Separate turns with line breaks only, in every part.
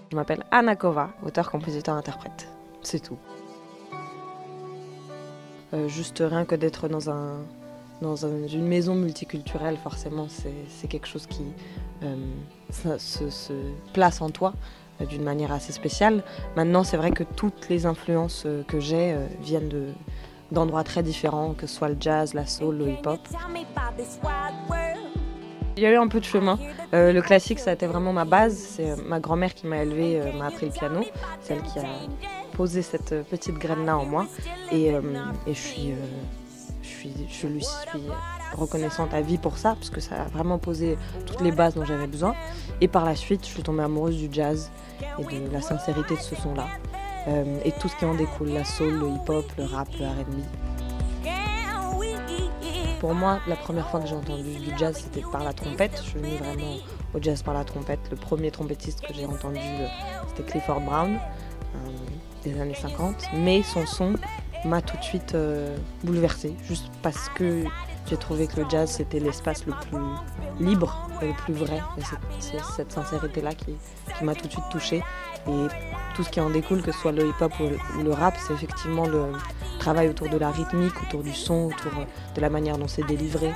Je m'appelle Anna Kova, auteur, compositeur, interprète. C'est tout. Juste rien que d'être dans une maison multiculturelle, forcément, c'est quelque chose qui se place en toi d'une manière assez spéciale. Maintenant, c'est vrai que toutes les influences que j'ai viennent d'endroits très différents, que ce soit le jazz, la soul, le hip-hop. Il y a eu un peu de chemin. Le classique, ça a été vraiment ma base. C'est ma grand-mère qui m'a élevée, m'a appris le piano. C'est elle qui a posé cette petite graine-là en moi. Et je lui suis reconnaissante à vie pour ça, parce que ça a vraiment posé toutes les bases dont j'avais besoin. Et par la suite, je suis tombée amoureuse du jazz et de la sincérité de ce son-là. Et tout ce qui en découle, la soul, le hip-hop, le rap, le R&B. Pour moi, la première fois que j'ai entendu du jazz, c'était par la trompette. Je suis venue vraiment au jazz par la trompette. Le premier trompettiste que j'ai entendu, c'était Clifford Brown, des années 50. Mais son son m'a tout de suite bouleversée, juste parce que j'ai trouvé que le jazz, c'était l'espace le plus libre et le plus vrai. Et c'est cette sincérité-là qui m'a tout de suite touchée. Et tout ce qui en découle, que ce soit le hip-hop ou le rap, c'est effectivement le travail autour de la rythmique, autour du son, autour de la manière dont c'est délivré.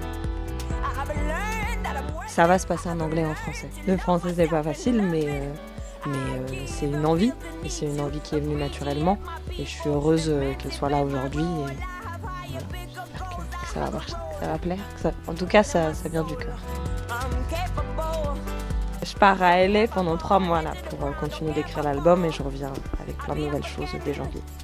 Ça va se passer en anglais et en français. Le français, c'est pas facile, mais c'est une envie. Et c'est une envie qui est venue naturellement. Et je suis heureuse qu'elle soit là aujourd'hui. Et voilà, j'espère que ça va marcher, que ça va plaire. En tout cas, ça vient du cœur. Je pars à LA pendant 3 mois là, pour continuer d'écrire l'album et je reviens avec plein de nouvelles choses dès janvier.